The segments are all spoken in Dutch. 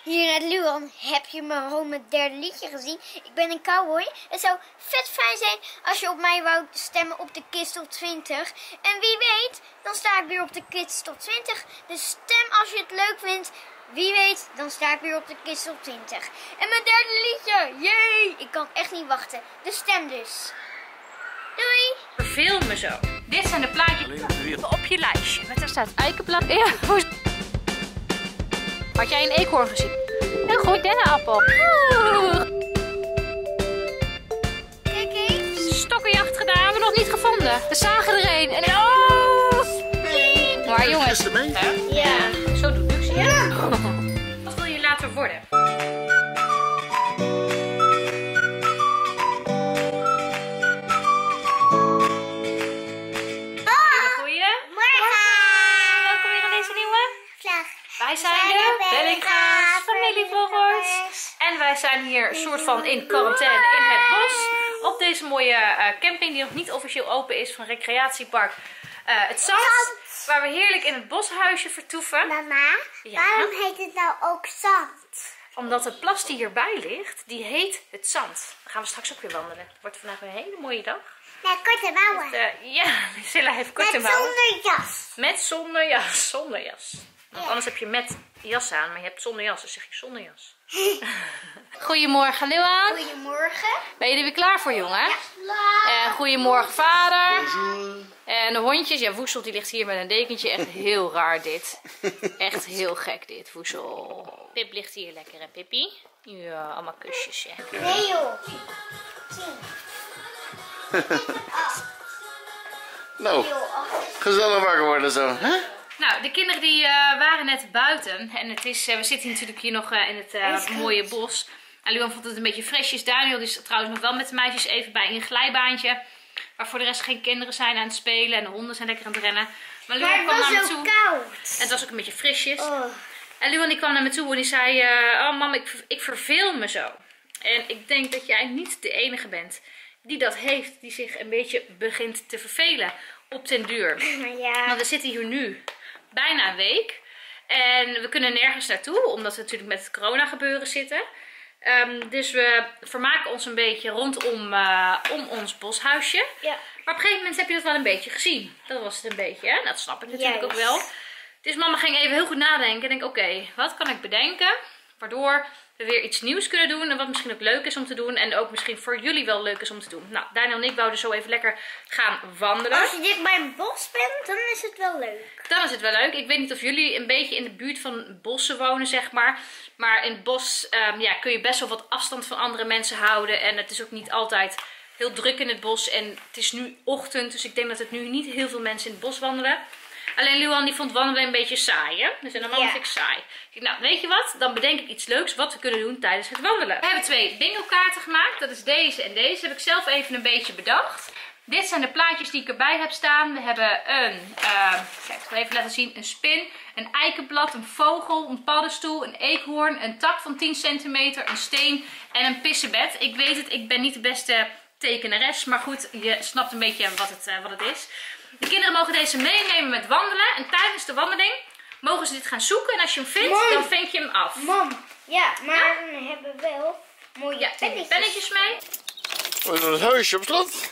Hier net Luan, heb je mijn derde liedje gezien? Ik ben een cowboy. Het zou vet fijn zijn als je op mij wou stemmen op de Kids Top 20. En wie weet, dan sta ik weer op de Kids Top 20. Dus stem als je het leuk vindt. Wie weet, dan sta ik weer op de Kids Top 20. En mijn derde liedje, jee! Ik kan echt niet wachten. Dus stem dus. Doei! Verveel me zo. Dit zijn de plaatjes op je lijstje. Met daar staat eikenblad. Ja. Had jij een eekhoorn gezien? Heel goed, dennenappel. Kijk eens. Stokkenjacht gedaan, hebben we nog niet gevonden. We zagen er een. En oh! Maar jongens. Ja. Zo doet Luxie. Ja. Wat wil je later worden? Wij zijn de Bellinga's familievloggers. En wij zijn hier een soort van in quarantaine in het bos. Op deze mooie camping die nog niet officieel open is van recreatiepark Het Zand. Waar we heerlijk in het boshuisje vertoeven. Mama, waarom heet het nou ook zand? Omdat de plas die hierbij ligt, die heet Het Zand. Dan gaan we straks ook weer wandelen. Het wordt vandaag een hele mooie dag. Met korte mouwen. Ja, Silla heeft korte mouwen. Met zonder jas. Met zonder jas. Zonder jas. Want anders heb je met jas aan, maar je hebt zonder jas, dus zeg je zonder jas. Goedemorgen, Luan. Goedemorgen. Ben je er weer klaar voor, jongen? Ja. En goedemorgen, vader. Bonjour. En de hondjes. Ja, Woesel die ligt hier met een dekentje. Echt heel raar dit. Echt heel gek dit, Woesel. Pip ligt hier lekker, hè, Pippi? Ja, allemaal kusjes, hè. Nee, joh. Nou, gezellig wakker worden zo, hè? Nou, de kinderen die waren net buiten. En het is, we zitten natuurlijk hier nog in het mooie bos. En Luan vond het een beetje frisjes. Daniel is trouwens nog wel met de meisjes even bij een glijbaantje. Waar voor de rest geen kinderen zijn aan het spelen. En de honden zijn lekker aan het rennen. Maar Luan kwam naar me toe. Koud. En het was ook een beetje frisjes. En Luan die kwam naar me toe en die zei... oh mam, ik verveel me zo. En ik denk dat jij niet de enige bent die dat heeft. Die zich een beetje begint te vervelen op den duur. Ja. Want we zitten hier nu bijna een week. En we kunnen nergens naartoe. Omdat we natuurlijk met het corona gebeuren zitten. Dus we vermaken ons een beetje rondom om ons boshuisje. Ja. Maar op een gegeven moment heb je dat wel een beetje gezien. Dat was het een beetje. Hè? Dat snap ik natuurlijk ook wel. Dus mama ging even heel goed nadenken. En denk, oké, wat kan ik bedenken? Waardoor we weer iets nieuws kunnen doen. En wat misschien ook leuk is om te doen. En ook misschien voor jullie wel leuk is om te doen. Nou, Daniel en ik wouden zo even lekker gaan wandelen. Als je dit bij een bos bent, dan is het wel leuk. Dan is het wel leuk. Ik weet niet of jullie een beetje in de buurt van bossen wonen, zeg maar. Maar in het bos ja, kun je best wel wat afstand van andere mensen houden. En het is ook niet altijd heel druk in het bos. En het is nu ochtend, dus ik denk dat het nu niet heel veel mensen in het bos wandelen. Alleen Luan die vond wandelen een beetje saai, hè? Dus normaal vind ik saai. Nou, weet je wat? Dan bedenk ik iets leuks wat we kunnen doen tijdens het wandelen. We hebben 2 bingo kaarten gemaakt. Dat is deze en deze. Heb ik zelf even een beetje bedacht. Dit zijn de plaatjes die ik erbij heb staan. We hebben een, kijk, ik zal even laten zien, een spin, een eikenblad, een vogel, een paddenstoel, een eekhoorn, een tak van 10 centimeter, een steen en een pissebed. Ik weet het, ik ben niet de beste tekenares, maar goed, je snapt een beetje wat het is. De kinderen mogen deze meenemen met wandelen en tijdens de wandeling mogen ze dit gaan zoeken. En als je hem vindt, dan vink je hem af. Mam, ja, maar we hebben wel mooie pennetjes mee. We doen het huisje op slot.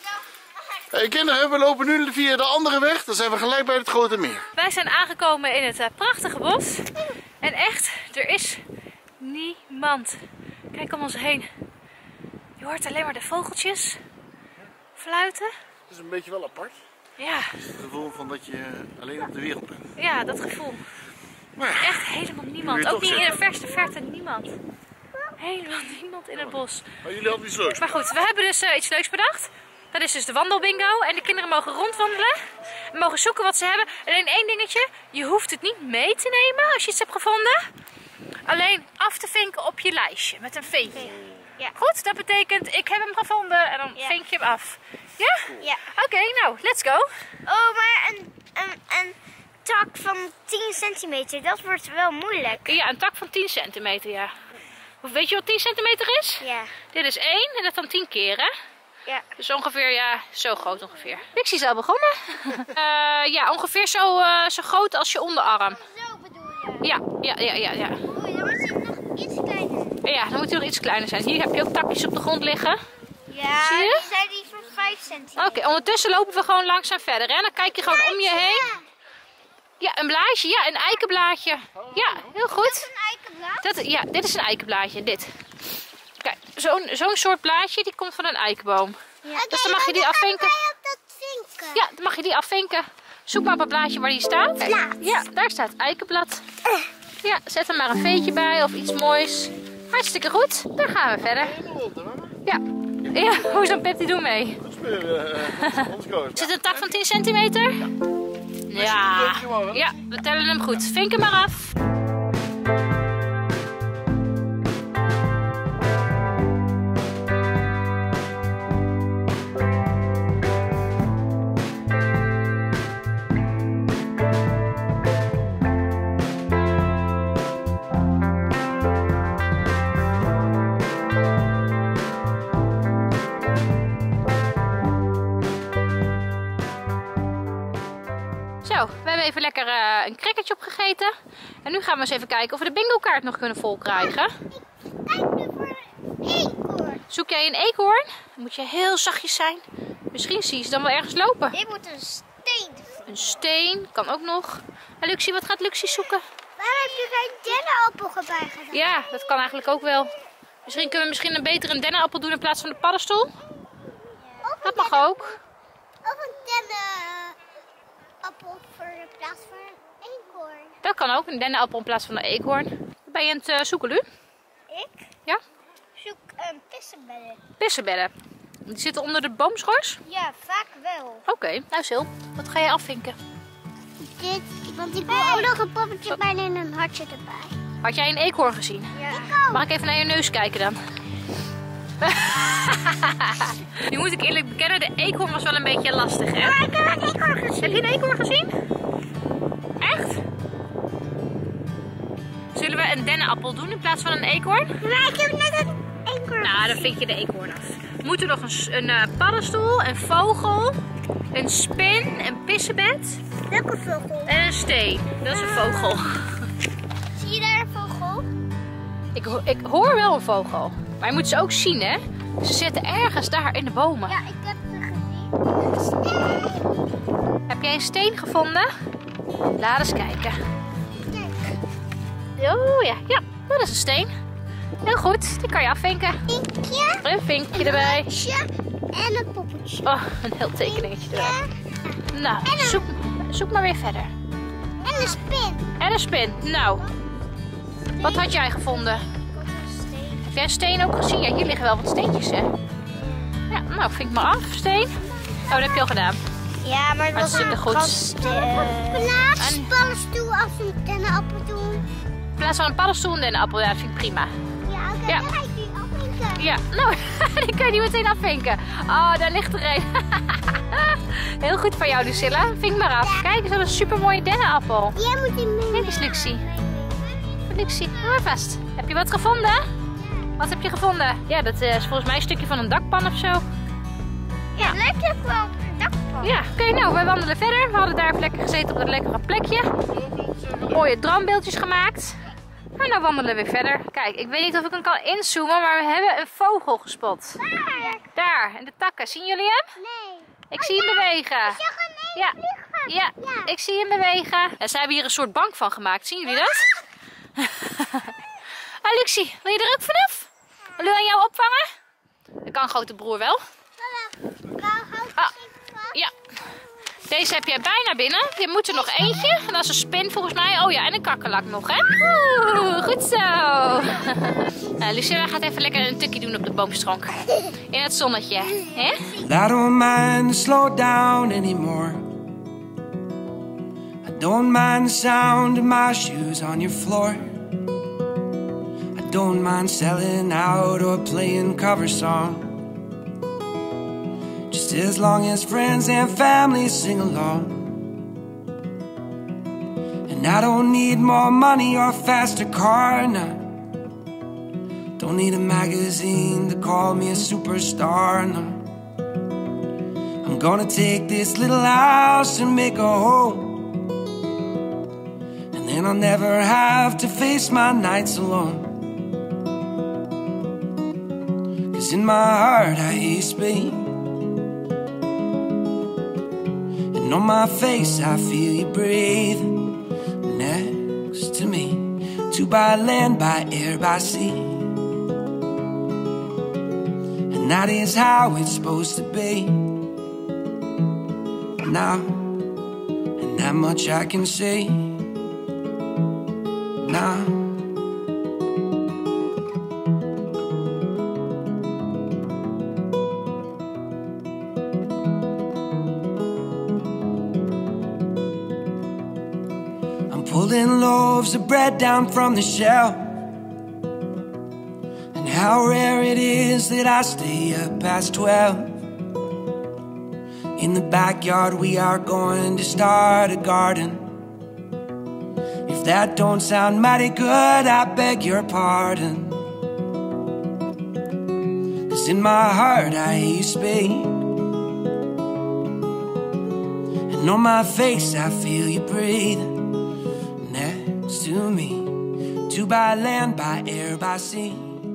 Hey kinderen, we lopen nu via de andere weg. Dan zijn we gelijk bij het grote meer. Wij zijn aangekomen in het prachtige bos. En echt, er is niemand. Kijk om ons heen. Je hoort alleen maar de vogeltjes fluiten. Het is een beetje wel apart. Ja. Het is het gevoel van dat je alleen op de wereld bent. Ja, dat gevoel. Maar ja, echt helemaal niemand. Ook niet in de verste verte niemand. Helemaal niemand in het bos. maar jullie hadden iets leuks. Maar goed, we hebben dus iets leuks bedacht. Dat is dus de wandelbingo. En de kinderen mogen rondwandelen. En mogen zoeken wat ze hebben. Alleen één dingetje. Je hoeft het niet mee te nemen als je iets hebt gevonden. Alleen af te vinken op je lijstje. Met een vinkje. Ja. Goed, dat betekent ik heb hem gevonden. En dan vink je hem af. Ja? Ja. Oké, nou, let's go. Oh, maar een tak van 10 centimeter, dat wordt wel moeilijk. Ja, een tak van 10 centimeter, ja. Weet je wat 10 centimeter is? Ja. Dit is 1 en dat dan 10 keer, hè? Ja. Dus ongeveer, ja, zo groot ongeveer. Pixie is al begonnen. Ja, ongeveer zo groot als je onderarm. Zo bedoel je? Ja. Oei, dan moet hij nog iets kleiner. Ja, dan moet hij nog iets kleiner zijn. Hier heb je ook takjes op de grond liggen. Ja, Zie je? die zijn die van 5 centimeter. Oké, ondertussen lopen we gewoon langzaam verder. Hè? Dan kijk je gewoon om je heen. Ja, een blaadje. Ja, een eikenblaadje. Ja, heel goed. Dat is een eikenblad? Ja, dit is een eikenblaadje. Dit. Kijk, zo'n soort blaadje die komt van een eikenboom. Ja. Dus dan mag je die afvinken. Ja, dan mag je die afvinken. Zoek maar op het blaadje waar die staat. Ja, daar staat eikenblad. Ja, zet er maar een veetje bij of iets moois. Hartstikke goed. Dan gaan we verder. Ja. Ja, hoe zou Pep die doen mee? Zit een tak van 10 centimeter? Ja. Ja, we tellen hem goed. Vink hem maar af. Zo, we hebben even lekker een crackertje opgegeten. En nu gaan we eens even kijken of we de bingo-kaart nog kunnen vol krijgen. Kijk nu voor een eekhoorn. Zoek jij een eekhoorn? Dan moet je heel zachtjes zijn. Misschien zie je ze dan wel ergens lopen. Dit moet een steen vinden. Een steen, kan ook nog. En Luxie, wat gaat Luxie zoeken? Waarom heb je geen dennenappel erbij gedaan? Ja, dat kan eigenlijk ook wel. Misschien kunnen we een beter een dennenappel doen in plaats van de paddenstoel. Dat mag ook. Of een dennenappel voor in plaats van een eekhoorn. Dat kan ook, een dennenappel in plaats van een eekhoorn. Ben je aan het zoeken, Lu? Ik Ja? zoek pissenbedden. Pissenbedden. Die zitten onder de boomschors? Ja, vaak wel. Oké, nou Sil, wat ga je afvinken? Dit, want ik wil ook nog een poppetje bij en een hartje erbij. Had jij een eekhoorn gezien? Ja. Mag ik even naar je neus kijken dan? Nu moet ik eerlijk bekennen, de eekhoorn was wel een beetje lastig, hè? Maar ik heb een eekhoorn gezien. Heb je een eekhoorn gezien? Echt? Zullen we een dennenappel doen in plaats van een eekhoorn? Maar ik heb net een eekhoorn Nou, dan vind je de eekhoorn af. We moeten nog een paddenstoel, een vogel, een spin, een pissebed Welke vogel? en een steen. Dat is een vogel. Zie je daar een vogel? Ik hoor wel een vogel. Maar je moet ze ook zien, hè? Ze zitten ergens daar in de bomen. Ja, ik heb ze gezien. Heb jij een steen gevonden? Laat eens kijken. Kijk. Oh ja, ja, dat is een steen. Heel goed, die kan je afvinken. Vinkje, Een vinkje erbij. hartje en een poppetje. Oh, een heel tekeningetje erbij. Nou, zoek maar weer verder. En een spin. En een spin. Nou, wat had jij gevonden? Heb jij een steen ook gezien? Ja, hier liggen wel wat steentjes, hè? Ja, nou, vink maar af, steen. Oh, dat heb je al gedaan. Ja, maar het Maar was het zit een er goed. plaats paddenstoel als een dennenappel doen. In plaats van een paddenstoel en een appel, ja, dat vind ik prima. Ja, oké, Ja. dan ga ik die afvinken. Ja, nou, die kun je niet meteen afvinken. Oh, daar ligt er een. Heel goed van jou, Lucilla. Vink maar af. Kijk, eens, wat een super mooie dennenappel. Jij moet die mee. Kijk eens, Luxie. Luxie, hou maar vast. Heb je wat gevonden? Wat heb je gevonden? Ja, dat is volgens mij een stukje van een dakpan of zo. Ja, het lijkt ook wel op een dakpan. Ja, oké, nou, wij wandelen verder. We hadden daar even lekker gezeten op dat lekkere plekje. Mooie droombeeldjes gemaakt. Maar nou wandelen we weer verder. Kijk, ik weet niet of ik hem kan inzoomen, maar we hebben een vogel gespot. Daar, in de takken. Zien jullie hem? Nee. Ik zie hem bewegen. Ik zag hem mee Ja. vliegen. Ja, ik zie hem bewegen. En ze hebben hier een soort bank van gemaakt. Zien jullie dat? Ah, Luxie, wil je er ook vanaf? Wil je aan jou opvangen? Dat kan grote broer wel. Ah, ja. Deze heb jij bijna binnen. Je moet er nog eentje. En dat is een spin volgens mij. Oh ja, en een kakkerlak nog, hè? Oeh, goed zo. Lucilla gaat even lekker een tukje doen op de boomstronk. In het zonnetje, hè? I don't mind to slow down anymore. I don't mind the sound of my shoes on your floor. I don't mind selling out or playing cover songs. Just as long as friends and family sing along. And I don't need more money or a faster car now. Don't need a magazine to call me a superstar, no. I'm gonna take this little house and make a home. And and I'll never have to face my nights alone. 'Cause in my heart I hear you speak, and on my face I feel you breathe next to me. Two by land, by air, by sea, and that is how it's supposed to be. Now, and that much I can say now. I'm pulling loaves of bread down from the shelf, and how rare it is that I stay up past 12. In the backyard we are going to start a garden. If that don't sound mighty good, I beg your pardon. 'Cause in my heart I hear you speak, and on my face I feel you breathe next to me. Two by land, by air, by sea.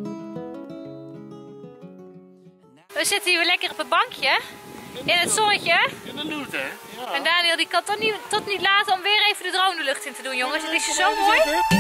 We zitten hier weer lekker op een bankje. In het zonnetje. In de noot, hè? Ja. En Daniel die kan tot niet laten om weer even de drone de lucht in te doen, jongens. Het is hier zo mooi.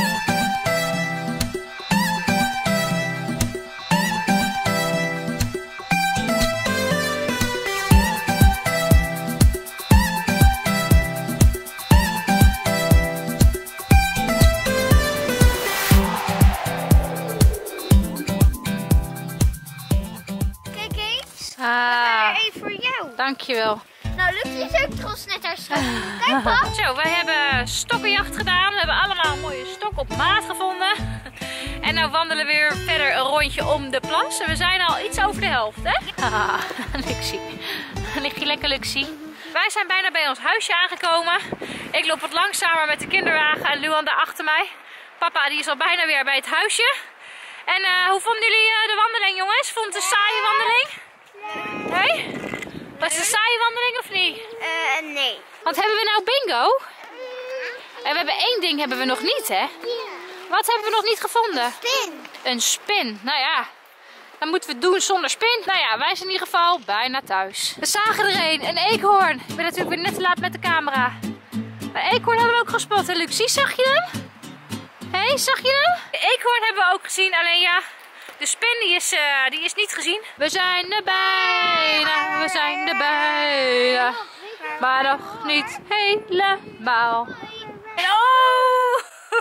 Kijk eens. Ah, Even voor jou. dankjewel. Nou, Lucie is ook trots net haar schat. Kijk pap. Zo, wij hebben stokkenjacht gedaan. We hebben allemaal een mooie stok op maat gevonden. En nou wandelen we weer verder een rondje om de plas. En we zijn al iets over de helft, hè? Haha, Lucie. Lig je lekker, Lucie? Wij zijn bijna bij ons huisje aangekomen. Ik loop wat langzamer met de kinderwagen en Luan daar achter mij. Papa die is al bijna weer bij het huisje. En hoe vonden jullie de wandeling, jongens? Vond het een saaie wandeling? Nee? Was het een saaie wandeling of niet? Nee. Want hebben we nou bingo? En we hebben één ding hebben we nog niet, hè? Wat hebben we nog niet gevonden? Spin. Een spin. Nou ja, dan moeten we het doen zonder spin. Nou ja, wij zijn in ieder geval bijna thuis. We zagen er een eekhoorn. Ik ben natuurlijk weer net te laat met de camera. Een eekhoorn hadden we ook gespot. En Lucie, zag je hem? Hé, zag je hem? De eekhoorn hebben we ook gezien, alleen ja, de spin die is niet gezien. We zijn er bijna, we zijn er bijna, maar nog niet helemaal. En oh!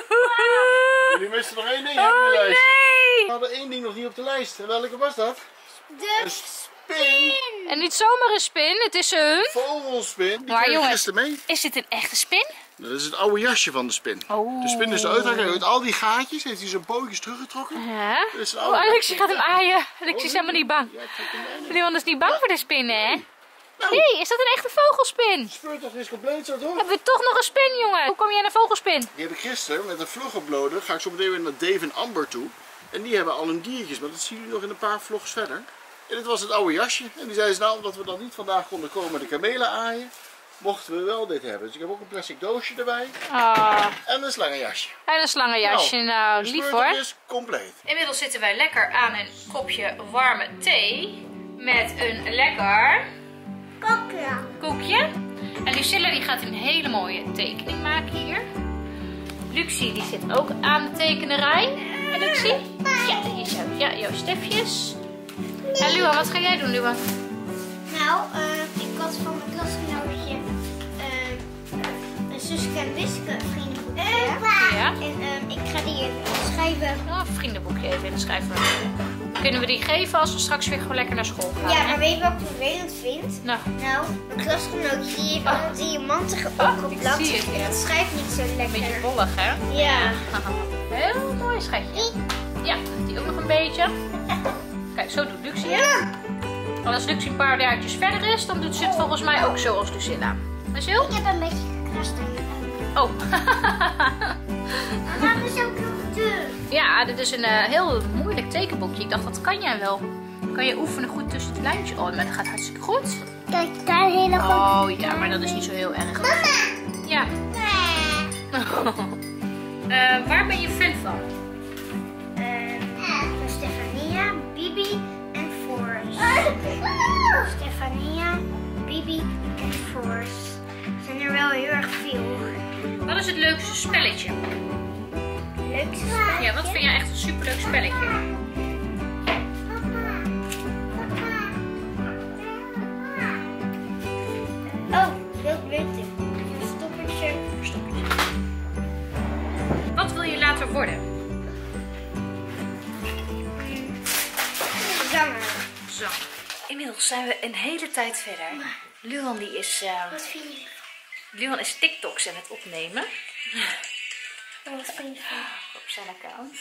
Jullie misten nog één ding Oh, op de lijst. nee! We hadden één ding nog niet op de lijst. En welke was dat? De Een spin. En niet zomaar een spin, het is een... Vogelspin. Die Maar kreeg ik jongens, gisteren mee. is dit een echte spin? Dat is het oude jasje van de spin. Oh. De spin is eruit gegaan. Uit al die gaatjes heeft hij zijn pootjes teruggetrokken. Ja. Dat is een Oh, oude Alexie gaat hem aaien. Oh, Alexie is helemaal niet bang. Ja, trek hem bijna. Leon is niet bang voor de spinnen, hè? Nou, Nee, is dat een echte vogelspin? speurtocht is compleet zo toch? Hebben we toch nog een spin, jongen? Hoe kom je aan een vogelspin? Die heb ik gisteren met een vlog uploaden. Ga ik zo meteen weer naar Dave en Amber toe. En die hebben al hun diertjes, maar dat zien jullie nog in een paar vlogs verder. En dit was het oude jasje. En die zei ze nou, omdat we dan niet vandaag konden komen de kamelen aaien, mochten we wel dit hebben. Dus ik heb ook een plastic doosje erbij. Ah, En een slangenjasje. en een slangenjasje. Nou, De lief speurtocht hoor. is compleet. Inmiddels zitten wij lekker aan een kopje warme thee. Met een lekker koekje. En Lucilla die gaat een hele mooie tekening maken hier. Lucie die zit ook aan de tekenerij. En Lucie? Ja, hier zo. Ja, jouw stiftjes. En Luan, wat ga jij doen, Luan? Nou, ik had van mijn klasgenootje een Suske en Wiske vriendenboekje. Ja. En ik ga die even schrijven. Oh, een vriendenboekje even inschrijven. Kunnen we die geven als we straks weer gewoon lekker naar school gaan? Ja, hè? maar weet je wat ik vervelend vind? Nou, Nou, mijn klasgenootje die heeft allemaal diamanten opgeplakt. ik zie het, ja. Dat schrijft niet zo een beetje lekker. bollig, hè? Ja. Heel mooi, schatje. Ja, die ook nog een beetje. Kijk, zo doet Lucie het. En als Lucie een paar jaartjes verder is, dan doet ze het volgens mij ook zo als Lucilla. Marcel? Ik heb een beetje gekrast aan je Oh. Maar dat is ook nog duur. Ja, dit is een heel moeilijk tekenboekje. Ik dacht, dat kan jij wel. Kan je oefenen goed tussen het lijntje. Oh, maar dat gaat hartstikke goed. Kijk, daar hele goed. Oh ja, maar dat is niet zo heel erg. Mama! Ja. Nee. Waar ben je fan van? Van Stefania, Bibi en Forrest. Stefania, Bibi en Forrest. Zijn er wel heel erg veel. Wat is het leukste spelletje? Leukste spelletje? Ja, wat vind jij echt een superleuk spelletje? Oh, dat weet ik. Verstoppertje. Wat wil je later worden? Zanger. Zo. Inmiddels zijn we een hele tijd verder. Luan die is... Wat vind je? Luan is TikToks aan het opnemen. Wat vind je? Op zijn account.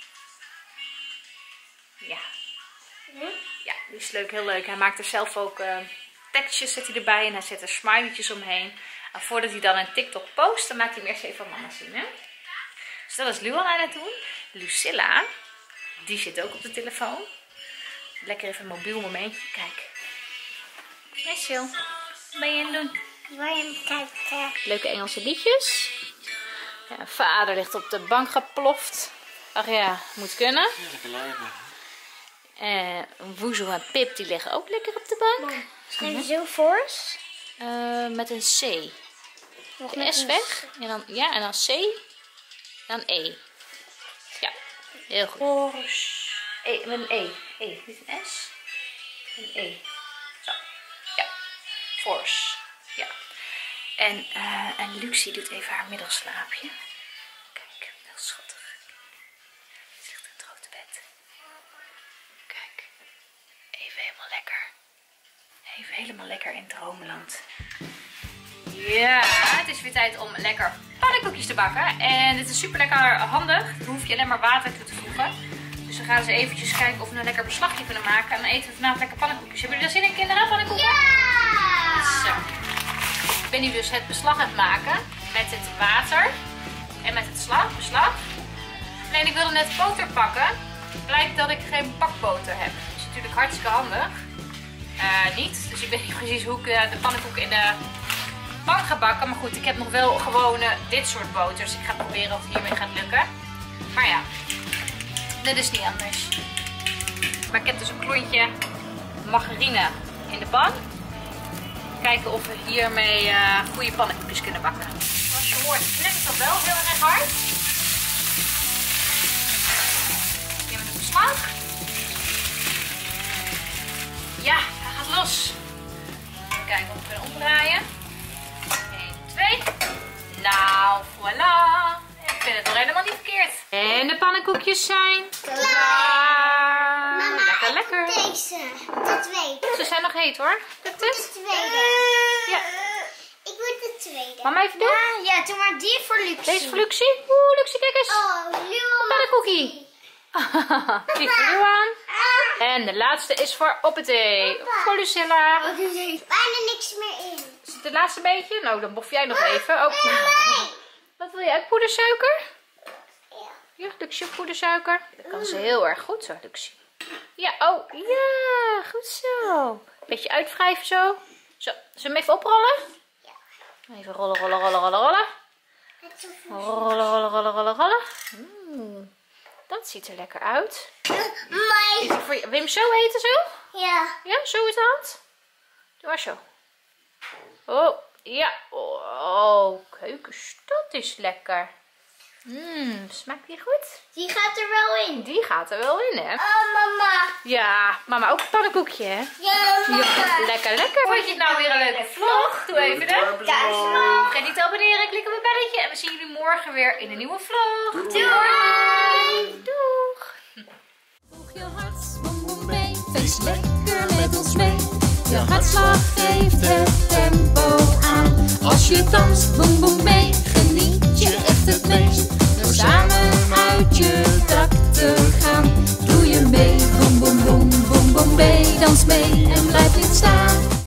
Ja. Ja, die is leuk, heel leuk. Hij maakt er zelf ook tekstjes, zet hij erbij en hij zet er smileytjes omheen. En voordat hij dan een TikTok post, dan maakt hij hem eerst even van mama zien. Hè? Dus dat is Luan aan het doen. Lucilla, die zit ook op de telefoon. Lekker even een mobiel momentje. Kijk. Hey Sil, wat ben je aan het doen? Leuke Engelse liedjes. Ja, vader ligt op de bank geploft. Ach ja, moet kunnen. Woezel en Pip die liggen ook lekker op de bank. Zijn zo Forrest? Met een C. De S weg. En dan, ja, en dan C. En dan E. Ja, heel goed. Forrest. Met een E. E. Niet een S. Een E. Zo. Ja. Force. Ja. En Lucie doet even haar middelslaapje. Kijk, heel schattig. Ze ligt in het grote bed. Kijk. Even helemaal lekker. Even helemaal lekker in droomland. Ja, het is weer tijd om lekker pannenkoekjes te bakken. En dit is super lekker handig. Dan hoef je alleen maar water toe te voegen. Dus we gaan eens eventjes kijken of we een lekker beslagje kunnen maken. En dan eten we vanavond lekker pannenkoekjes. Hebben jullie er zin in, kinderen? Pannenkoeken? Ja! Zo. Ik ben nu dus het beslag aan het maken. Met het water. En met het beslag. Alleen ik wilde net boter pakken. Blijkt dat ik geen bakboter heb. Dat is natuurlijk hartstikke handig. Niet. Dus ik weet niet precies hoe ik de pannenkoeken in de pan ga bakken. Maar goed, ik heb nog wel gewoon dit soort boters. Ik ga proberen of het hiermee gaat lukken. Maar ja. Dit is niet anders. Maar ik heb dus een klontje margarine in de pan. Kijken of we hiermee goede pannenkoekjes kunnen bakken. Zoals je hoort knipt het wel heel erg hard. Hier met het beslag. Ja, hij gaat los. Even kijken of we kunnen omdraaien. 1, 2. Nou, voilà. Ik vind het nog helemaal niet verkeerd. En de pannenkoekjes zijn klaar. Mama, lekker, lekker. Deze, de tweede. Ze zijn nog heet hoor. Lukt het? De tweede. Ja. Ik wil de tweede. Mama even doen? Ja, doe maar die voor Lucie. Deze voor Lucie. Oeh, Lucie, kijk eens. Oh, Luan. Pannenkoekie. Die voor Luan. En de laatste is voor Oppetee. Voor Lucilla. Er zit bijna niks meer in. Is het het laatste beetje? Nou, dan bof jij nog even. Oh. Nee. Wat wil je uit? Poedersuiker? Ja. Ja, Lucie, poedersuiker. Dat kan ze heel erg goed zo, Lucie. Ja, oh. Ja, goed zo. Beetje uitwrijven zo. Zo, zullen we hem even oprollen? Ja. Even rollen, rollen, rollen, rollen, rollen. Rollen, rollen, rollen, rollen, rollen. Dat ziet er lekker uit. Is het voor je? Wil je hem zo eten zo? Ja. Ja, zo is het. Doe maar zo. Oh, ja. Oh, keukens. Dat is lekker. Smaakt die goed? Die gaat er wel in. Die gaat er wel in, hè? Oh, mama. Ja, mama ook een pannenkoekje, hè? Ja, mama. Ja, lekker, lekker. Vond je het nou weer een leuke vlog? Doe even de duimpje. Vergeet niet te abonneren, klik op het belletje. En we zien jullie morgen weer in een nieuwe vlog. Doei. Doeg! Volg je hart, boem boem mee. Feest lekker met ons mee. Je hartslag geeft het tempo aan. Als je danst, boem boem mee. Geniet je